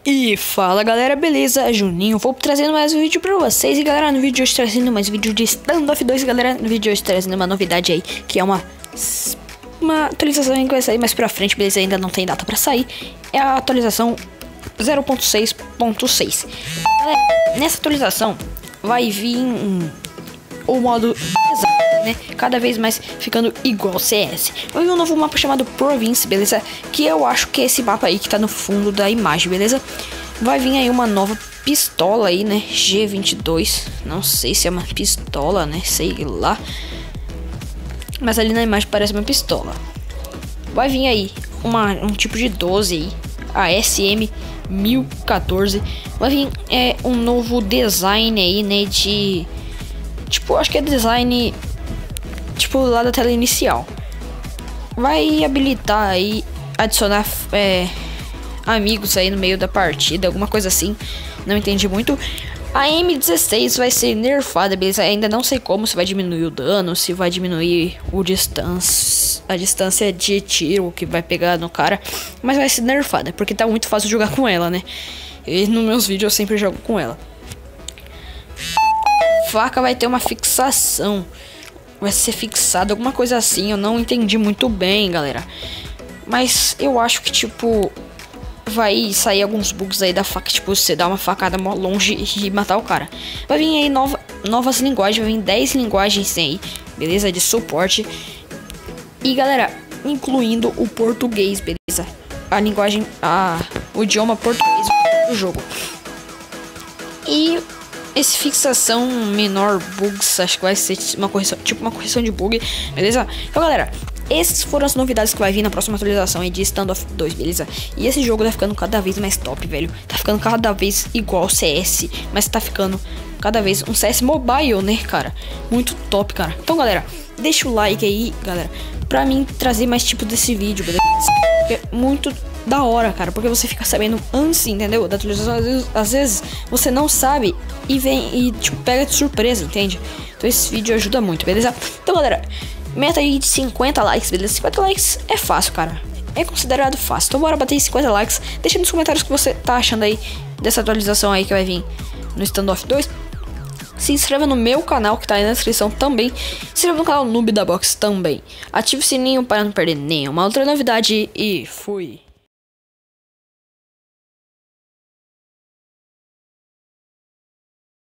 E fala galera, beleza? Juninho, vou trazendo mais um vídeo pra vocês. E galera, no vídeo de hoje trazendo mais um vídeo de Standoff 2. Galera, no vídeo de hoje trazendo uma novidade aí, que é uma atualização que vai sair mais pra frente, beleza? Ainda não tem data pra sair. É a atualização 0.6.6. Nessa atualização vai vir o modo design, né? Cada vez mais ficando igual CS. Vai vir um novo mapa chamado Province, beleza? Que eu acho que é esse mapa aí que tá no fundo da imagem, beleza? Vai vir aí uma nova pistola aí, né? G22. Não sei se é uma pistola, né? Sei lá. Mas ali na imagem parece uma pistola. Vai vir aí um tipo de 12 aí. A SM1014. Vai vir um novo design aí, né? De... tipo, acho que é design... tipo, lá da tela inicial. Vai habilitar aí, adicionar amigos aí no meio da partida, alguma coisa assim. Não entendi muito. A M16 vai ser nerfada, beleza? Ainda não sei como, se vai diminuir o dano, se vai diminuir a distância de tiro que vai pegar no cara. Mas vai ser nerfada, porque tá muito fácil jogar com ela, né? E nos meus vídeos eu sempre jogo com ela. Faca vai ter uma fixação. Vai ser fixado, alguma coisa assim. Eu não entendi muito bem, galera. Mas eu acho que, tipo, vai sair alguns bugs aí da faca. Tipo, você dá uma facada mó longe e matar o cara. Vai vir aí novas linguagens. Vai vir 10 linguagens aí, beleza? De suporte. E, galera, incluindo o português, beleza? A linguagem, o idioma português do jogo. E... esse fixação menor bugs, acho que vai ser uma correção, tipo uma correção de bug, beleza? Então galera, essas foram as novidades que vai vir na próxima atualização aí de Standoff 2, beleza? E esse jogo tá ficando cada vez mais top, velho. Tá ficando cada vez igual CS, mas tá ficando cada vez um CS mobile, né, cara? Muito top, cara. Então galera, deixa o like aí, galera, pra mim trazer mais tipo desse vídeo, beleza? É muito da hora, cara, porque você fica sabendo antes, entendeu? Da atualização, às vezes você não sabe e vem e tipo pega de surpresa, entende? Então esse vídeo ajuda muito, beleza? Então galera, meta aí de 50 likes, beleza? 50 likes é fácil, cara, é considerado fácil. Então bora bater 50 likes. Deixa nos comentários o que você tá achando aí dessa atualização aí que vai vir no Standoff 2. Se inscreva no meu canal que tá aí na descrição também. Se inscreva no canal Noob da Box também. Ative o sininho para não perder nenhuma outra novidade e fui!